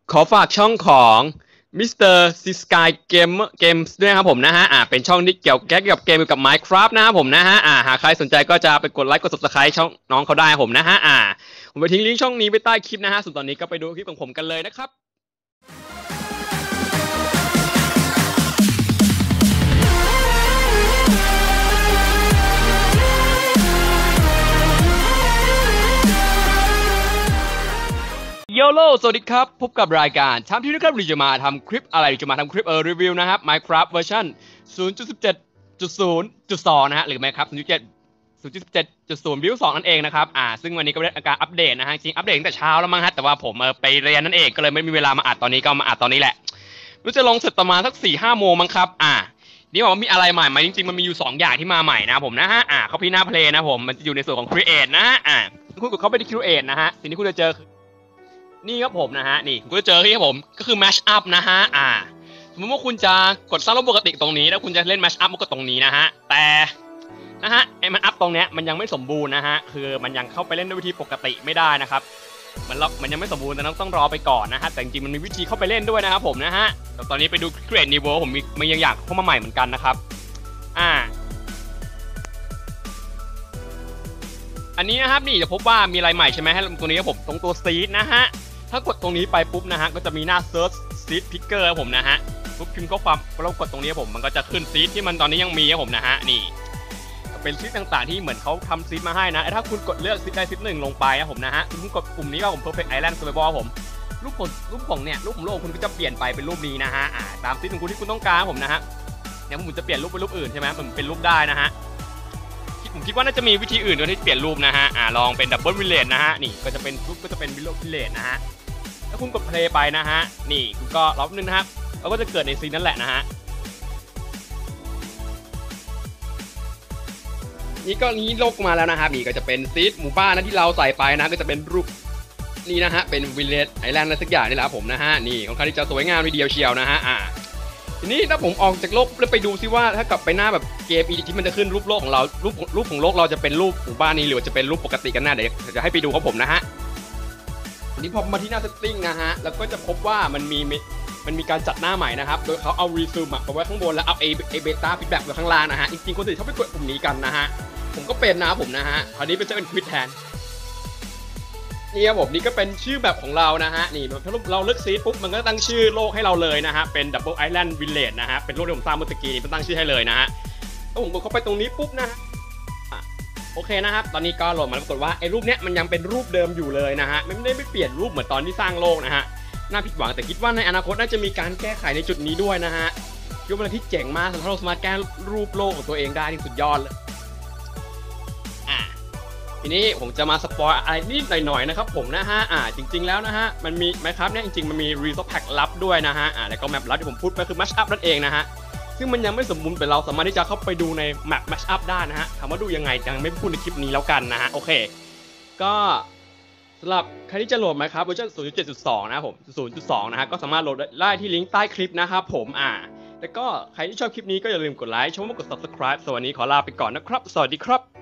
ขอฝากช่องของมิสเตอร์ซิสกายเกมส์ด้วยครับผมนะฮะเป็นช่องที่เกี่ยวกับเกมเกี่ยวกับ Minecraft นะครับผมนะฮะหากใครสนใจก็จะไปกดไลค์กด Subscribe ช่องน้องเขาได้ผมนะฮะผมไปทิ้งลิงก์ช่องนี้ไปใต้คลิปนะฮะส่วนตอนนี้ก็ไปดูคลิปของผมกันเลยนะครับโยโลสวัสดีครับพบกับรายการทำที่นะครับเราจะมาทำคลิปอะไรจะมาทำคลิปรีวิวนะครับ Minecraft เวอร์ชัน 0.17.0.2 นะฮะหรือ Minecraft 0.17.0 Build 2 นั่นเองนะครับซึ่งวันนี้ก็ได้การอัปเดตนะฮะจริงอัปเดตตั้งแต่เช้าแล้วมั้งฮะแต่ว่าผมไปเรียนนั่นเองก็เลยไม่มีเวลามาอัดตอนนี้ก็มาอัดตอนนี้แหละรู้จะลงเสร็จประมาณสัก 4-5 โมงมั้งครับนี่บอกว่ามีอะไรใหม่ไหมจริงๆมันมีอยู่2อย่างที่มาใหม่นะผมนะฮะเขาพี่หน้าเพลย์นะผมมันจะอยู่ในส่วนของ Create นะฮะคุณกดเข้าไปที่ Create นะฮะสิ่งที่คุณจะเจอนี่ครับผมนะฮะนี่คุณก็เจอที่ครับผมก็คือ Mash Up นะฮะสมมติว่าคุณจะกดสร้างระบบปกติตรงนี้แล้วคุณจะเล่น Mash Up มันก็ตรงนี้นะฮะแต่นะฮะไอ้มันอัพตรงเนี้ยมันยังไม่สมบูรณ์นะฮะคือมันยังเข้าไปเล่นด้วยวิธีปกติไม่ได้นะครับมันยังไม่สมบูรณ์แต่ต้องรอไปก่อนนะฮะแต่จริงๆมันมีวิธีเข้าไปเล่นด้วยนะครับผมนะฮะแต่ตอนนี้ไปดู Create New World ผมมียังอยากเข้ามาใหม่เหมือนกันนะครับอันนี้นะครับนี่จะพบว่ามีอะไรใหม่ใช่ไหมฮะตรงนี้ครับผมตรงตัวซีดนะฮะถ้ากดตรงนี้ไปปุ๊บนะฮะก็จะมีหน้า Search Seed Picker ครับผมนะฮะปุ๊บพิมพ์ข้อความแล้วกดตรงนี้ผมมันก็จะขึ้นซีดที่มันตอนนี้ยังมีครับผมนะฮะนี่เป็นซีดต่างๆที่เหมือนเขาทำซีดมาให้นะถ้าคุณกดเลือกซีดใดซีดหนึ่งลงไปนะผมนะฮะคุณกดปุ่มนี้ว่าผม Perfect Island Survival ผมรูปของเนี่ยรูปของโลกคุณก็จะเปลี่ยนไปเป็นรูปนี้นะฮะตามซีดของคุณที่คุณต้องการผมนะฮะเนี่ยผมจะเปลี่ยนรูปเป็นรูปอื่นใช่ไหมมันเป็นรูปได้นะฮะผมคิดว่าน่าจะมีวิธีอื่นด้วยที่เปลี่ยนรูปนะฮะลองเป็นดับเบิลวิลเลจนะฮะนี่ก็จะเป็นรูปก็จะเป็นวิลเลจนะฮะถ้าคุณกดเพลย์ไปนะฮะนี่คุณก็รอบนึงนะครับเราก็จะเกิดในซีนนั่นแหละนะฮะนี่ก็นี้โลกมาแล้วนะครับนี่ก็จะเป็นซีดหมู่บ้านนะที่เราใส่ไปนะก็จะเป็นรูปนี่นะฮะเป็นวิลเลจไอแลนด์อะไรสักอย่างนี่แหละผมนะฮะนี่ของเขาที่จะสวยงามทีเดียวเชียวนะฮะทีนี้ถ้าผมออกจากโลกแล้วไปดูซิว่าถ้ากลับไปหน้าแบบเกมอีที่มันจะขึ้นรูปโลกของเรารูปของโลกเราจะเป็นรูปหมู่บ้านนี้หรือจะเป็นรูปปกติกันหน้าเดี๋ยวจะให้ไปดูครับผมนะฮะทีนี้พอมาที่หน้าเซตติ้งนะฮะแล้วก็จะพบว่ามันมีการจัดหน้าใหม่นะครับโดยเขาเอารีซูมไปไว้ข้างบนแล้วเอาเบต้าฟีดแบ็กไว้ข้างล่างนะฮะจริงๆคนอื่นเขาไปกดปุ่มนี้กันนะฮะผมก็เป็นนะผมนะฮะคราวนี้จะเป็นควิดแทนนี่ครับผมนี่ก็เป็นชื่อแบบของเรานะฮะนี่ถ้าเราเลือกซีดปุ๊บมันก็ตั้งชื่อโลกให้เราเลยนะฮะเป็น Double Island Village นะฮะเป็นโลกที่ผมสร้างเมื่อกี้นี้ตั้งชื่อให้เลยนะฮะถ้าผมกดเข้าไปตรงนี้ปุ๊บนะฮะโอเคนะครับตอนนี้ก็โหลดมาปรากฏว่าไอ้รูปเนี้ยมันยังเป็นรูปเดิมอยู่เลยนะฮะไม่ได้เปลี่ยนรูปเหมือนตอนที่สร้างโลกนะฮะน่าผิดหวังแต่คิดว่าในอนาคตน่าจะมีการแก้ไขในจุดนี้ด้วยนะฮะยกเป็นอะไรที่เจ๋งมากสำหรับเราสามารถแก้รูปโลกของตัวเองได้ที่สุดยอดเลยทีนี้ผมจะมาสปอยอะไรนิดหน่อยนะครับผมนะฮะจริงๆแล้วนะฮะมันมีไหมครับเนี่ยจริงๆมันมีรีซอสแพ็กลับด้วยนะฮะแล้วก็แมปลับที่ผมพูดไปคือ Mash Up นั่นเองนะฮะซึ่งมันยังไม่สมบูรณ์แต่เราสามารถที่จะเข้าไปดูในแมป Mash Up ได้นะฮะถามว่าดูยังไงยังไม่พูดในคลิปนี้แล้วกันนะฮะโอเคก็สำหรับใครที่จะโหลดไหมครับเวอร์ชัน 0.7.2 นะครับผม 0.2 นะฮะก็สามารถโหลดได้ที่ลิงก์ใต้คลิปนะครับผมแล้วก็ใครที่ชอบคลิปนี้ก็อย่าลืมกดไลค์ชมกด Subscribe สวัสดีขอลาไปก่อนนะครับสวัสดีครับ